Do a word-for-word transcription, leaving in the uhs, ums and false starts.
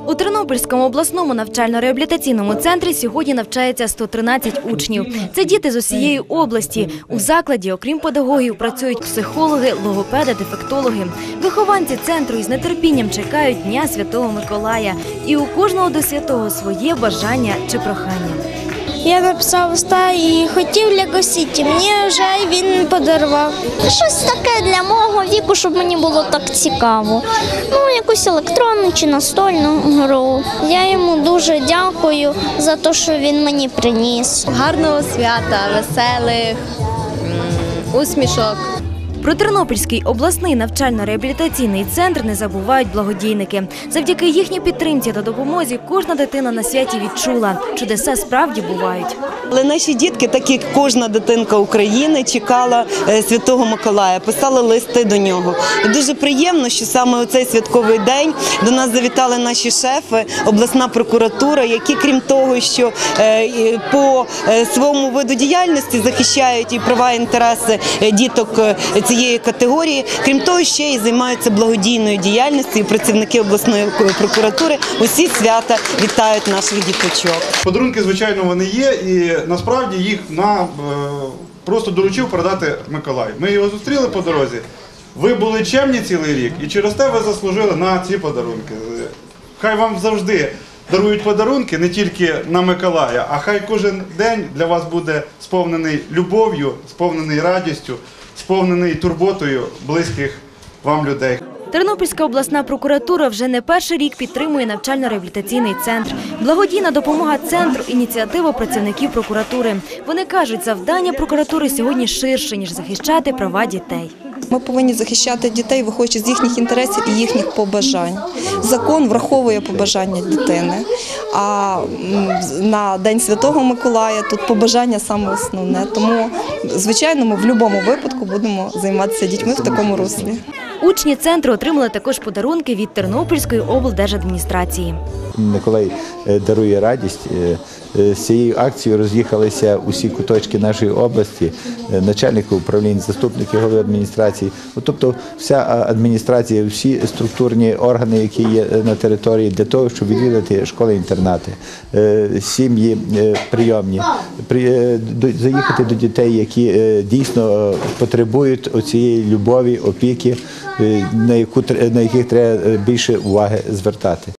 У Тернопільському обласному навчально-реабілітаційному центрі сьогодні навчається сто тринадцять учнів. Це діти з усієї області. У закладі, окрім педагогів, працюють психологи, логопеди, дефектологи. Вихованці центру із нетерпінням чекають Дня Святого Миколая. І у кожного до святого своє бажання чи прохання. Я написав листа і хотів лягосіті, мені вже він подарував. Щось таке для мого віку, щоб мені було так цікаво. Ну, якусь електронну чи настольну гру. Я йому дуже дякую за те, що він мені приніс. Гарного свята, веселих, усмішок. Про Тернопільський обласний навчально-реабілітаційний центр не забувають благодійники. Завдяки їхній підтримці та допомозі кожна дитина на святі відчула – чудеса справді бувають. Але наші дітки, так як кожна дитинка України, чекала Святого Миколая, писали листи до нього. І дуже приємно, що саме у цей святковий день до нас завітали наші шефи, обласна прокуратура, які, крім того, що по своєму виду діяльності захищають і права, і інтереси діток цієї категорії, крім того, ще й займаються благодійною діяльністю, і працівники обласної прокуратури усі свята вітають наших діточок. Подарунки, звичайно, вони є, і насправді їх нам просто доручив передати Миколай. Ми його зустріли по дорозі, ви були чемні цілий рік, і через те ви заслужили на ці подарунки. Хай вам завжди дарують подарунки не тільки на Миколая, а хай кожен день для вас буде сповнений любов'ю, сповнений радістю, сповнений турботою близьких вам людей. Тернопільська обласна прокуратура вже не перший рік підтримує навчально-реабілітаційний центр. Благодійна допомога центру – ініціатива працівників прокуратури. Вони кажуть, завдання прокуратури сьогодні ширше, ніж захищати права дітей. Ми повинні захищати дітей, виходячи з їхніх інтересів і їхніх побажань. Закон враховує побажання дитини, а на День Святого Миколая тут побажання саме основне. Тому, звичайно, ми в будь-якому випадку будемо займатися дітьми в такому руслі. Учні центру отримали також подарунки від Тернопільської облдержадміністрації. Миколай дарує радість. З цією акцією роз'їхалися усі куточки нашої області, начальники управлінь, заступники голови адміністрації. Тобто вся адміністрація, всі структурні органи, які є на території, для того, щоб відвідати школи-інтернати, сім'ї прийомні, заїхати до дітей, які дійсно потребують оцієї любові, опіки, на яких треба більше уваги звертати.